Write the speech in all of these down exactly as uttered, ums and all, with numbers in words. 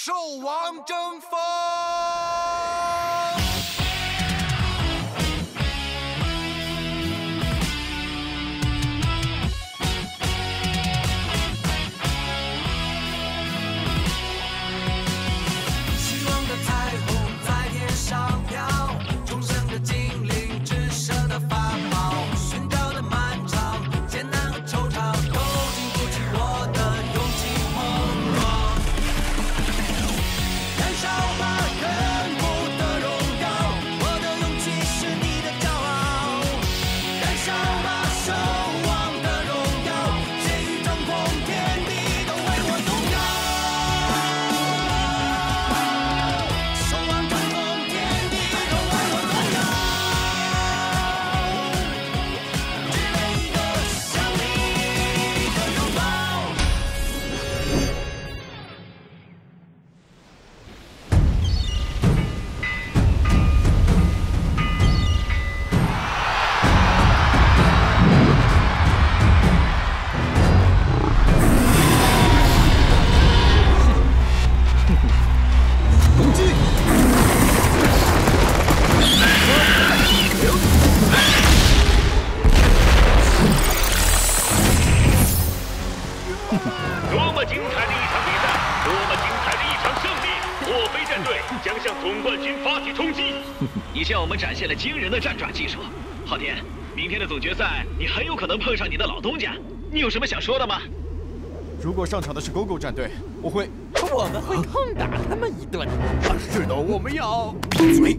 兽王争锋。 你向我们展现了惊人的战爪技术，昊天，明天的总决赛你很有可能碰上你的老东家，你有什么想说的吗？ 如果上场的是狗狗战队，我会， 我们会痛打他们一顿。 啊，是的，我们要闭嘴。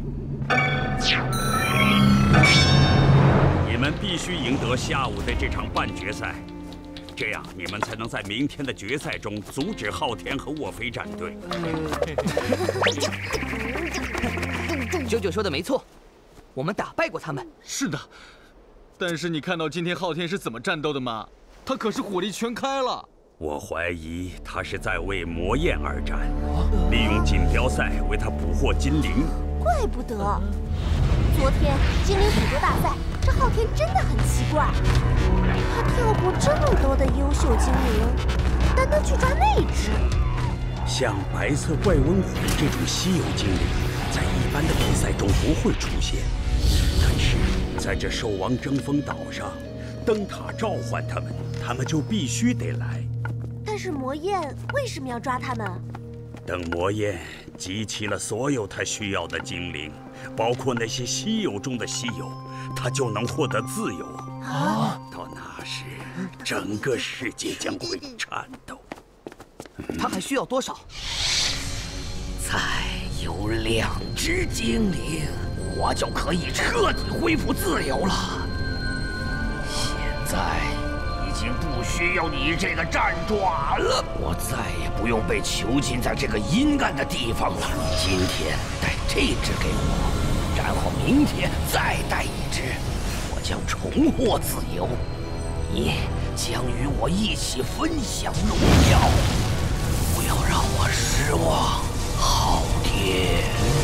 你们必须赢得下午的这场半决赛，这样你们才能在明天的决赛中阻止昊天和沃菲战队。 九九说的没错，我们打败过他们。 是的，但是你看到今天昊天是怎么战斗的吗？他可是火力全开了。 我怀疑他是在为魔焰而战，利用锦标赛为他捕获精灵。 怪不得，昨天精灵捕捉大赛，这昊天真的很奇怪，他跳过这么多的优秀精灵，单单去抓那只。 像白色怪温虎这种稀有精灵，在一般的比赛中不会出现，但是在这兽王争锋岛上，灯塔召唤他们，他们就必须得来。 但是魔焰为什么要抓他们？ 等魔焰集齐了所有他需要的精灵，包括那些稀有中的稀有，他就能获得自由。啊！到那时，整个世界将会颤抖。 他还需要多少？ 再有两只精灵，我就可以彻底恢复自由了。现在已经不需要你这个战爪了，我再也不用被囚禁在这个阴暗的地方了。今天带这只给我，然后明天再带一只，我将重获自由。你将与我一起分享荣耀。 不要让我失望，昊天。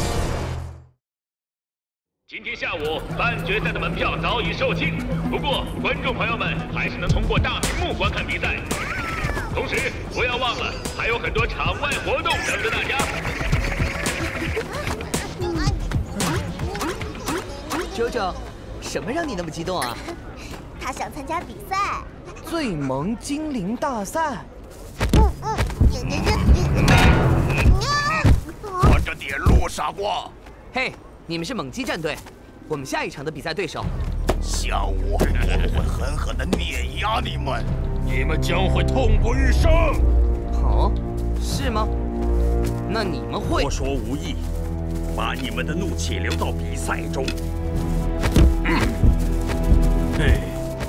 今天下午半决赛的门票早已售罄，不过观众朋友们还是能通过大屏幕观看比赛。同时，不要忘了还有很多场外活动等着大家。 九九，什么让你那么激动啊？ 他想参加比赛， 最萌精灵大赛。 慢着点路，傻瓜！ 嘿，你们是猛鸡战队，我们下一场的比赛对手。 下午我会狠狠地碾压你们， 你们将会痛不欲生。 哦，是吗？那你们会？ 多说无益，把你们的怒气留到比赛中。 嗯，嘿。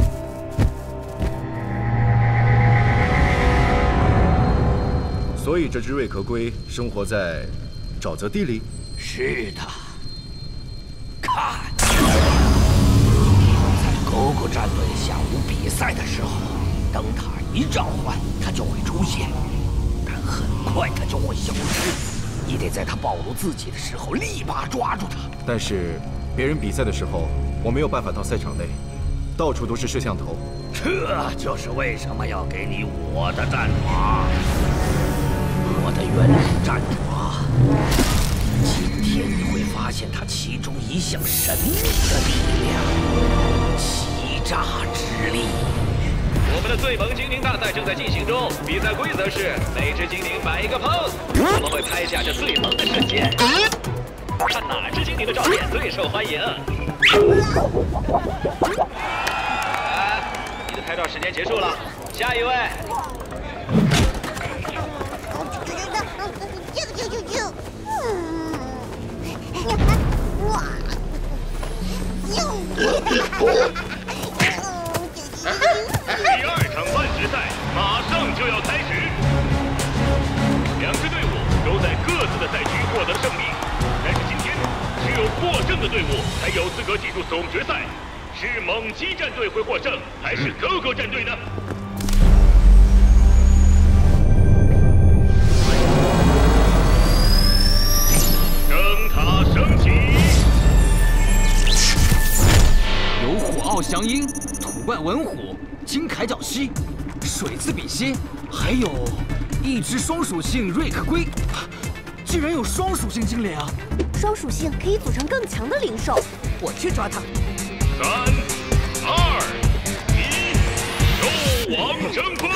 所以这只瑞壳龟生活在沼泽地里。 是的，看，在狗狗战队下午比赛的时候，灯塔一召唤，它就会出现，但很快它就会消失。你得在它暴露自己的时候立马抓住它。 但是别人比赛的时候，我没有办法到赛场内，到处都是摄像头。 这就是为什么要给你我的战法。 我的原始战爪发现它其中一项神秘的力量——欺诈之力。 我们的最萌精灵大赛正在进行中，比赛规则是每只精灵摆一个 pose， 我们会拍下这最萌的瞬间，看哪只精灵的照片最受欢迎。啊，你的拍照时间结束了，下一位。 哇！ 第二场半决赛马上就要开始，两支队伍都在各自的赛区获得胜利，但是今天只有获胜的队伍才有资格进入总决赛。是猛鸡战队会获胜，还是 Go Go 战队呢？ 有火傲翔鹰、土怪文虎、金铠角蜥、水刺比蝎，还有一只双属性瑞克龟，竟然有双属性精灵！ 双属性可以组成更强的灵兽。 我去抓它。 三、二、一，兽王争锋！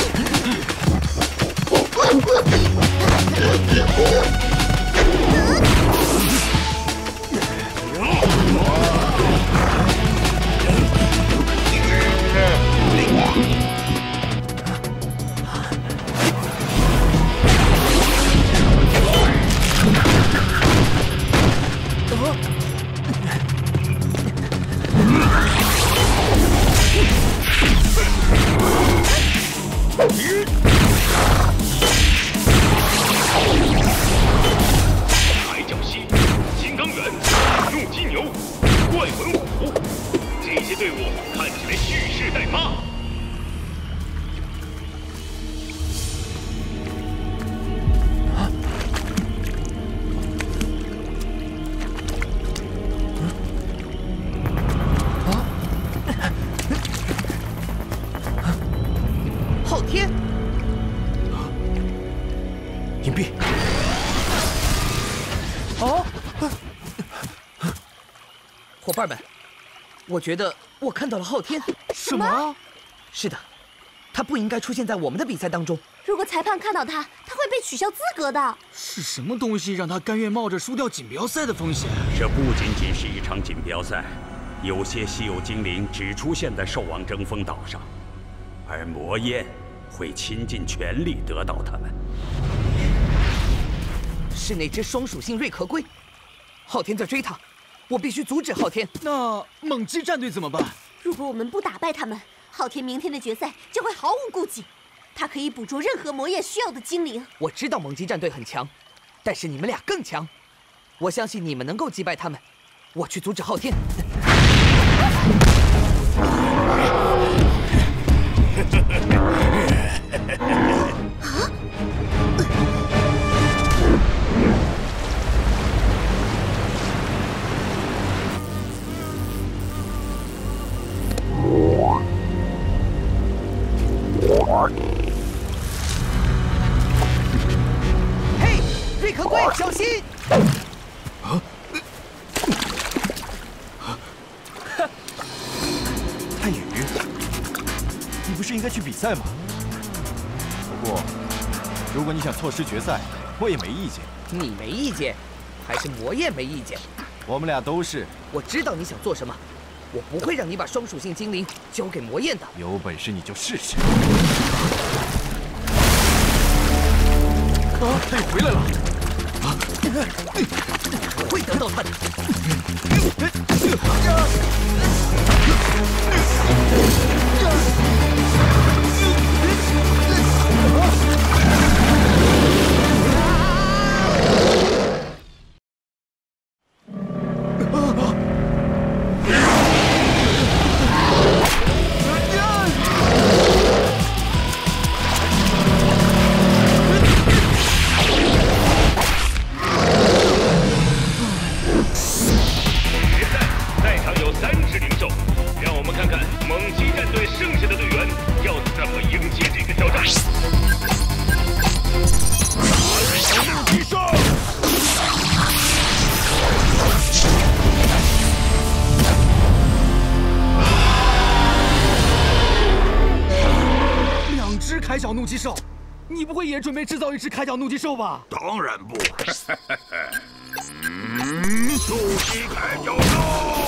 海角蜥、金刚猿、怒鸡牛、怪文虎，这些队伍看起来蓄势待发。 昊天， 隐蔽。 哦，伙伴们，我觉得我看到了昊天。 什么？ 是的，他不应该出现在我们的比赛当中。 如果裁判看到他，他会被取消资格的。 是什么东西让他甘愿冒着输掉锦标赛的风险？ 这不仅仅是一场锦标赛，有些稀有精灵只出现在兽王争锋岛上，而魔焰会倾尽全力得到它们。 是那只双属性瑞壳龟，昊天在追他，我必须阻止昊天。 那猛鸡战队怎么办？ 如果我们不打败他们，昊天明天的决赛就会毫无顾忌。他可以捕捉任何魔焰需要的精灵。 我知道猛鸡战队很强，但是你们俩更强，我相信你们能够击败他们。我去阻止昊天。嘿，瑞壳龟，小心！ 啊！泰宇，你不是应该去比赛吗？不过，如果你想错失决赛，我也没意见。 你没意见，还是魔焰没意见？ 我们俩都是。 我知道你想做什么，我不会让你把双属性精灵交给魔焰的。 有本事你就试试。啊，他又回来了！啊， 我会得到他的。 在场有三只灵兽，让我们看看猛鸡战队剩下的队员小怒击兽，你不会也准备制造一只铠甲怒击兽吧？ 当然不。嗯，怒击铠甲兽。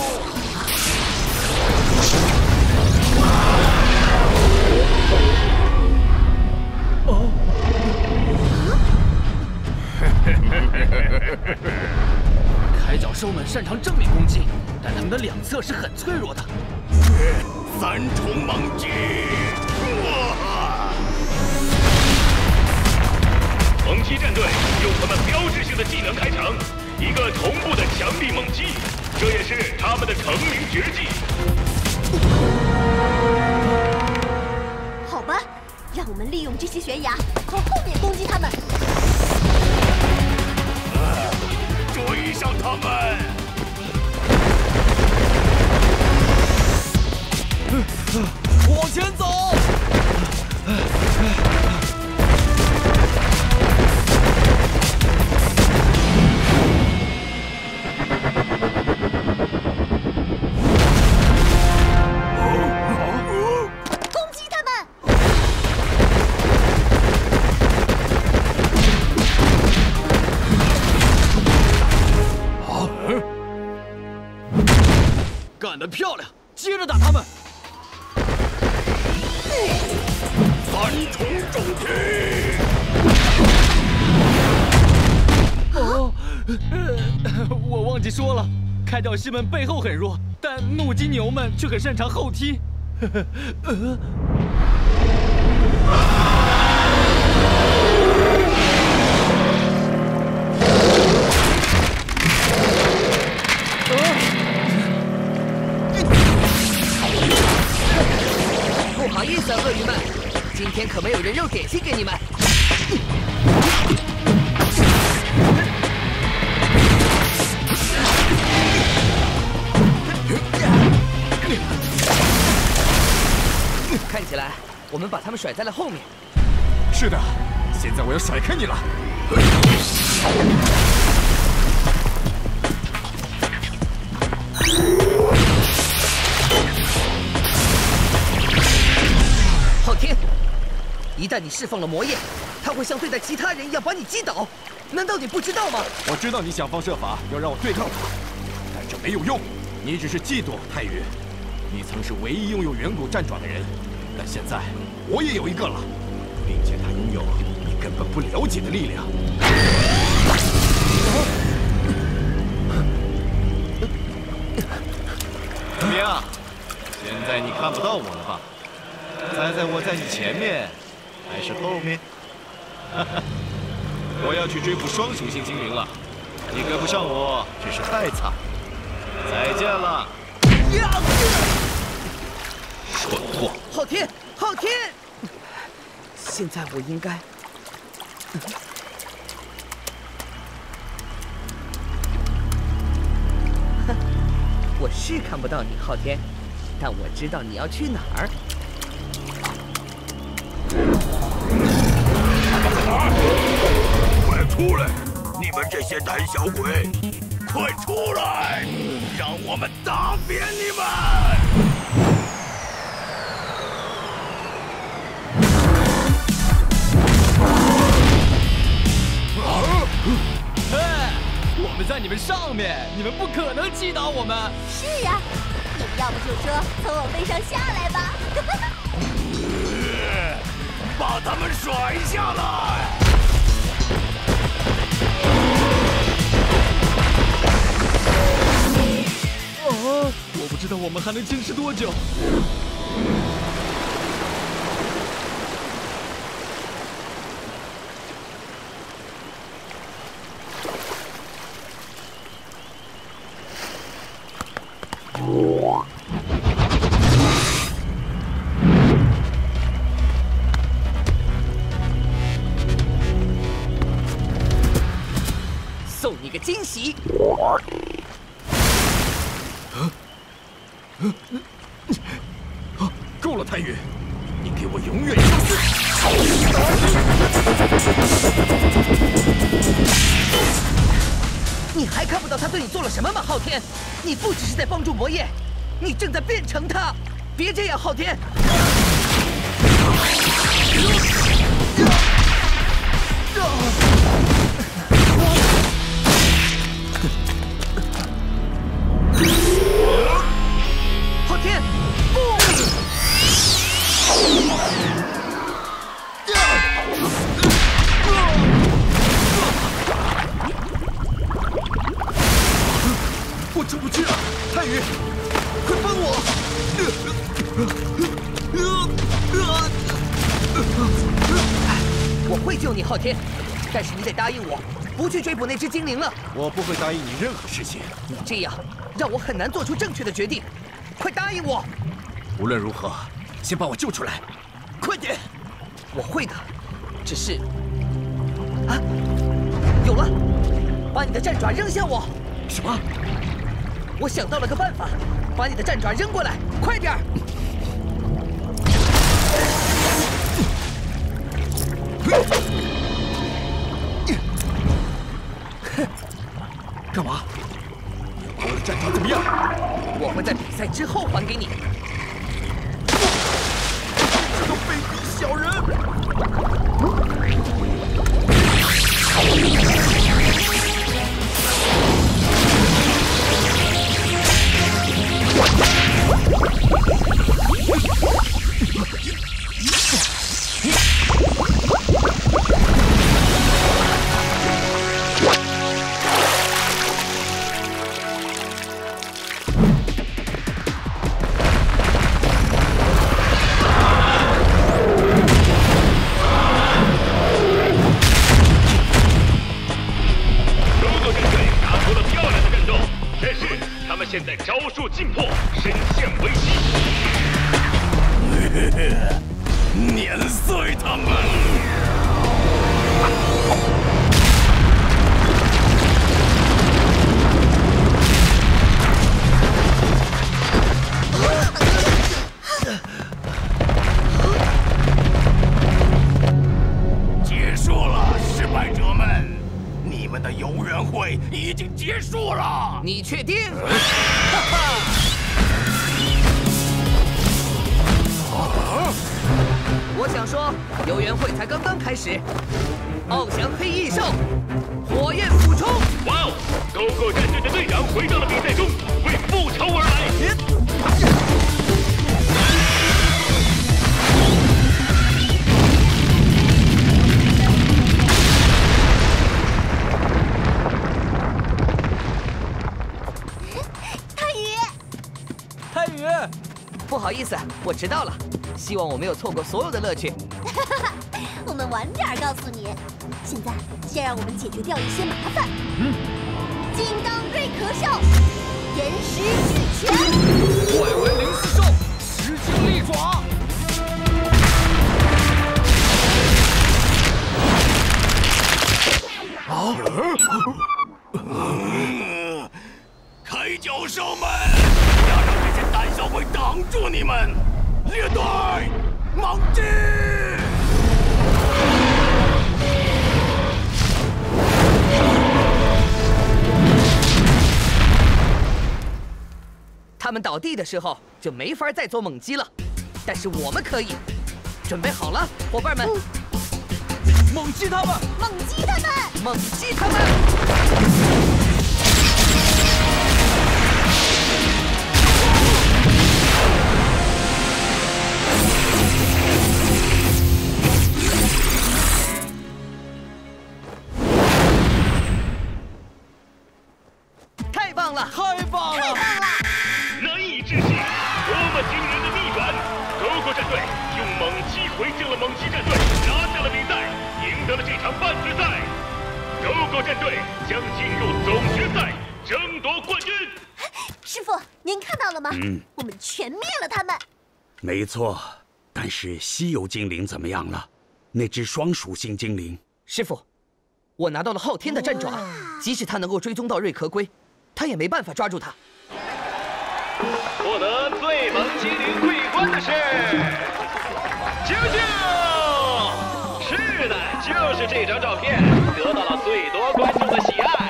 哦。铠甲兽们擅长正面攻击，但它们的两侧是很脆弱的。 三重猛击！ 猛击战队用他们标志性的技能开场，一个同步的强力猛击，这也是他们的成名绝技。 好吧，让我们利用这些悬崖从后面攻击他们。 追上他们！ 往前走！ 攻击他们！ 好，干得漂亮！接着打他们！ 三重重击！ 哦，我忘记说了，铠甲师们背后很弱，但怒击牛们却很擅长后踢。呃不好意思，鳄鱼们，今天可没有人肉点心给你们。看起来我们把他们甩在了后面。 是的，现在我要甩开你了。 昊天，一旦你释放了魔焰，他会像对待其他人一样把你击倒。难道你不知道吗？ 我知道你想方设法要让我对抗他，但这没有用。你只是嫉妒太宇，你曾是唯一拥有远古战爪的人，但现在我也有一个了，并且他拥有你根本不了解的力量。怎么样？现在你看不到我了吧？猜猜我在你前面还是后面？我要去追捕双属性精灵了，你跟不上我只是太惨。再见了，蠢货！ 昊天，昊天！现在我应该……我是看不到你，昊天，但我知道你要去哪儿。 快出来！你们这些胆小鬼，快出来！让我们打扁你们！ 哎，我们在你们上面，你们不可能击倒我们。 是呀，你们要不就说从我背上下来吧。 把他们甩下来！ 哦，我不知道我们还能坚持多久。 送你个惊喜！ 够了，太宇，你给我永远相信！ 你还看不到他对你做了什么吗，昊天？你不只是在帮助魔焰，你正在变成他！别这样，昊天！ 我出不去了，泰宇，快帮我！ 我会救你，昊天，但是你得答应我，不去追捕那只精灵了。 我不会答应你任何事情。 你这样让我很难做出正确的决定，快答应我！ 无论如何，先把我救出来，快点！ 我会的，只是啊，有了，把你的战爪扔向我。 什么？ 我想到了个办法，把你的战爪扔过来，快点儿！ 干嘛？把我的战爪怎么样？ 我会在比赛之后还给你。 这个卑鄙小人！ 现在招数尽破，身陷危机。 碾碎他们！结束了，失败者们，你们的游园会已经结束了。 你确定？我想说，游园会才刚刚开始。翱翔黑翼兽，火焰俯冲！ 哇哦！狗狗战队的队长回到了比赛中，为复仇而来。 泰宇，不好意思，我迟到了。希望我没有错过所有的乐趣。 我们晚点告诉你。现在先让我们解决掉一些麻烦。嗯。金刚瑞壳兽，岩石巨拳。 外围灵丝兽，石精利爪。 啊！开角兽们，不要让这些胆小鬼挡住你们！列队，猛进！ 他们倒地的时候就没法再做猛击了，但是我们可以。准备好了，伙伴们！ 嗯、猛击他们！ 猛击他们！ 猛击他们！太棒了！ 太棒了！ 太棒了！ 难以置信，多么惊人的逆转！狗狗战队用猛击回敬了猛击战队，拿下了比赛，赢得了这场半决赛。狗狗战队将进入总决赛，争夺冠军。 师傅，您看到了吗？嗯，我们全灭了他们。 没错，但是稀有精灵怎么样了？那只双属性精灵。 师傅，我拿到了昊天的战爪，即使他能够追踪到瑞壳龟，他也没办法抓住他。 获得最萌精灵桂冠的是啾啾。是的，就是这张照片得到了最多观众的喜爱。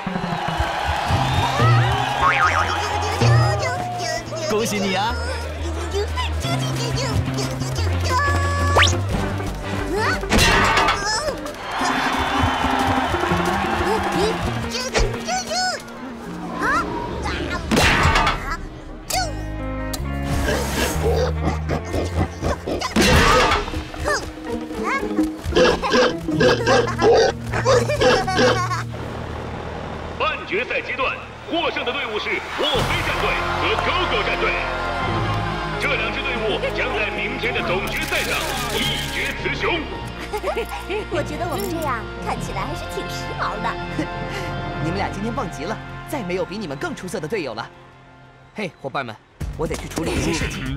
恭喜你啊！ 半决赛阶段， 获胜的队伍是墨菲战队和狗狗战队。这两支队伍将在明天的总决赛上一决雌雄。 我觉得我们这样看起来还是挺时髦的。 你们俩今天棒极了，再没有比你们更出色的队友了。嘿，伙伴们，我得去处理一些事情。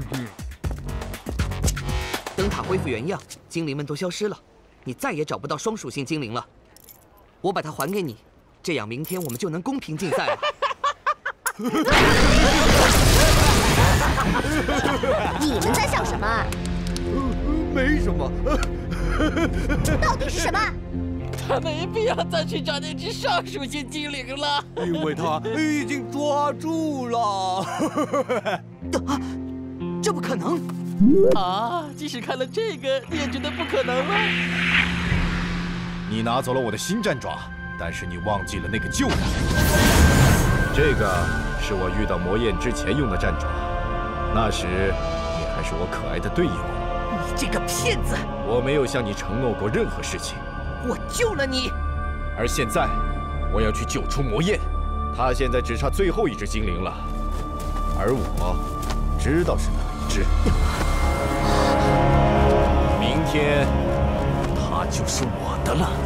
灯塔恢复原样，精灵们都消失了，你再也找不到双属性精灵了。我把它还给你，这样明天我们就能公平竞赛了。 你们在想什么？ 没什么。 到底是什么？ 他没必要再去找那只双属性精灵了， 因为他已经抓住了。 啊，这不可能！ 啊，即使看了这个，你也觉得不可能吗？ 你拿走了我的新战爪，但是你忘记了那个旧的。这个是我遇到魔焰之前用的战爪，那时你还是我可爱的队友。 你这个骗子！ 我没有向你承诺过任何事情。 我救了你， 而现在我要去救出魔焰，他现在只差最后一只精灵了，而我知道是哪一只。明天他就是我的了。